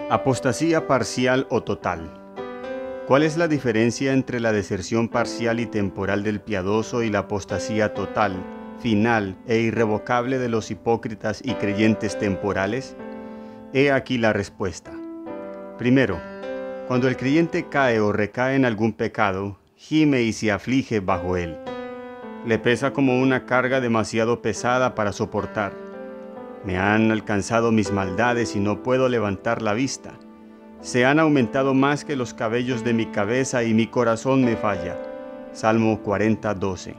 Apostasía parcial o total. ¿Cuál es la diferencia entre la deserción parcial y temporal del piadoso y la apostasía total, final e irrevocable de los hipócritas y creyentes temporales? He aquí la respuesta. Primero, cuando el creyente cae o recae en algún pecado, gime y se aflige bajo él. Le pesa como una carga demasiado pesada para soportar. Me han alcanzado mis maldades y no puedo levantar la vista. Se han aumentado más que los cabellos de mi cabeza y mi corazón me falla. Salmo 40:12.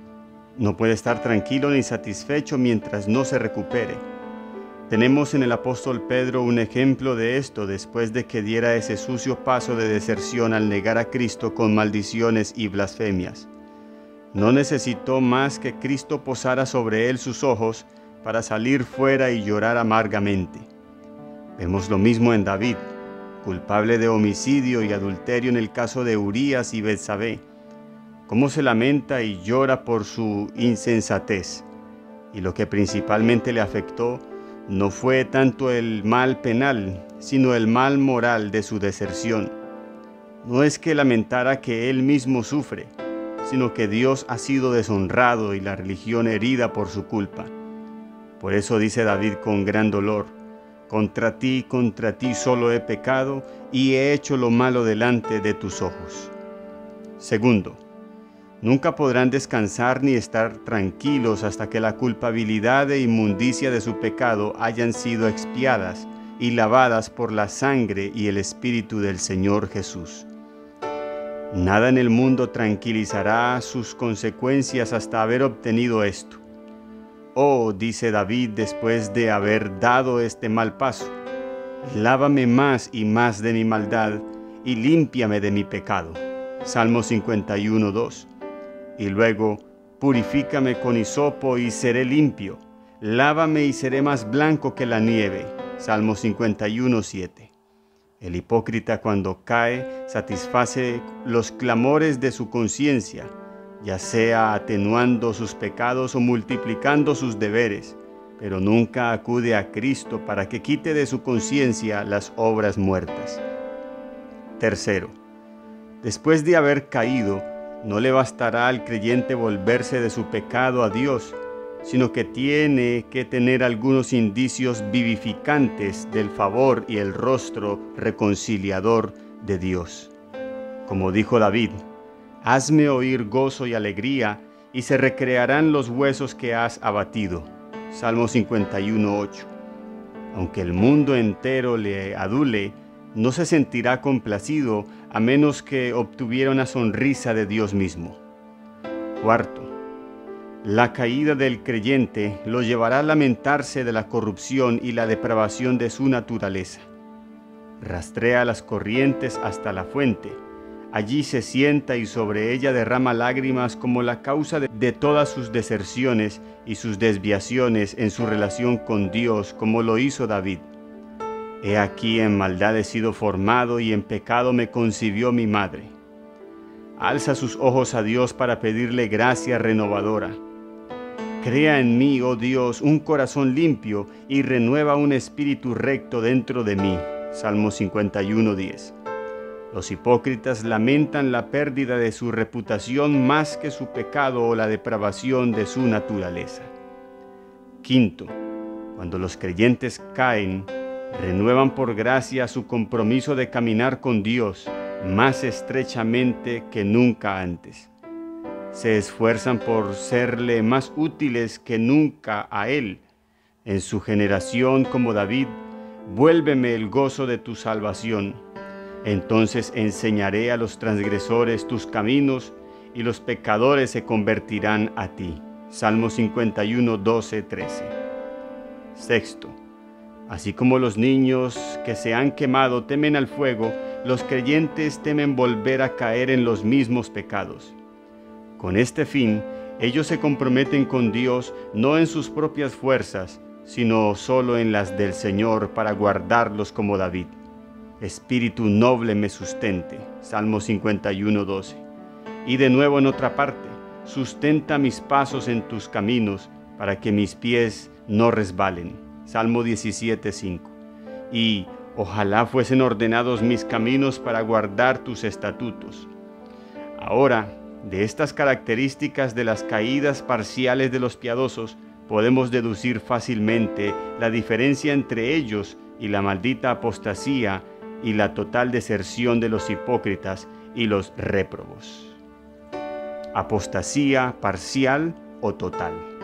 No puede estar tranquilo ni satisfecho mientras no se recupere. Tenemos en el apóstol Pedro un ejemplo de esto después de que diera ese sucio paso de deserción al negar a Cristo con maldiciones y blasfemias. No necesitó más que Cristo posara sobre él sus ojos para salir fuera y llorar amargamente. Vemos lo mismo en David, culpable de homicidio y adulterio en el caso de Urías y Betsabé, cómo se lamenta y llora por su insensatez. Y lo que principalmente le afectó no fue tanto el mal penal, sino el mal moral de su deserción. No es que lamentara que él mismo sufre, sino que Dios ha sido deshonrado y la religión herida por su culpa. Por eso dice David con gran dolor: contra ti solo he pecado y he hecho lo malo delante de tus ojos. Segundo, nunca podrán descansar ni estar tranquilos hasta que la culpabilidad e inmundicia de su pecado hayan sido expiadas y lavadas por la sangre y el Espíritu del Señor Jesús. Nada en el mundo tranquilizará sus consecuencias hasta haber obtenido esto. Oh, dice David después de haber dado este mal paso, lávame más y más de mi maldad y límpiame de mi pecado. Salmo 51:2. Y luego, purifícame con hisopo y seré limpio, lávame y seré más blanco que la nieve. Salmo 51:7. El hipócrita cuando cae satisface los clamores de su conciencia, ya sea atenuando sus pecados o multiplicando sus deberes, pero nunca acude a Cristo para que quite de su conciencia las obras muertas. Tercero, después de haber caído, no le bastará al creyente volverse de su pecado a Dios, sino que tiene que tener algunos indicios vivificantes del favor y el rostro reconciliador de Dios. Como dijo David: hazme oír gozo y alegría, y se recrearán los huesos que has abatido. Salmo 51:8. Aunque el mundo entero le adule, no se sentirá complacido a menos que obtuviera una sonrisa de Dios mismo. Cuarto, la caída del creyente lo llevará a lamentarse de la corrupción y la depravación de su naturaleza. Rastrea las corrientes hasta la fuente. Allí se sienta y sobre ella derrama lágrimas como la causa de todas sus deserciones y sus desviaciones en su relación con Dios, como lo hizo David. He aquí en maldad he sido formado y en pecado me concibió mi madre. Alza sus ojos a Dios para pedirle gracia renovadora. Crea en mí, oh Dios, un corazón limpio y renueva un espíritu recto dentro de mí. Salmo 51:10. Los hipócritas lamentan la pérdida de su reputación más que su pecado o la depravación de su naturaleza. Quinto, cuando los creyentes caen, renuevan por gracia su compromiso de caminar con Dios más estrechamente que nunca antes. Se esfuerzan por serle más útiles que nunca a Él. En su generación, como David: vuélveme el gozo de tu salvación. Entonces enseñaré a los transgresores tus caminos, y los pecadores se convertirán a ti. Salmo 51:12-13. Sexto, así como los niños que se han quemado temen al fuego, los creyentes temen volver a caer en los mismos pecados. Con este fin, ellos se comprometen con Dios no en sus propias fuerzas, sino solo en las del Señor para guardarlos como David. Espíritu noble me sustente. Salmo 51:12. Y de nuevo en otra parte: sustenta mis pasos en tus caminos, para que mis pies no resbalen. Salmo 17:5. Y Ojalá fuesen ordenados mis caminos para guardar tus estatutos. Ahora, de estas características de las caídas parciales de los piadosos, podemos deducir fácilmente la diferencia entre ellos y la maldita apostasía y la total deserción de los hipócritas y los réprobos. Apostasía parcial o total.